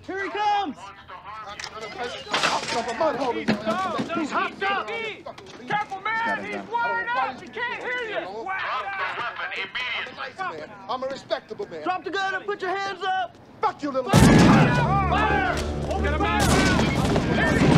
Here he comes! He's hopped up! Careful, man! He's wired up! He can't hear you! Drop the weapon immediately. I'm a respectable man. Drop the gun and put your hands up! Fuck you, little Fire! Fire! Get him out!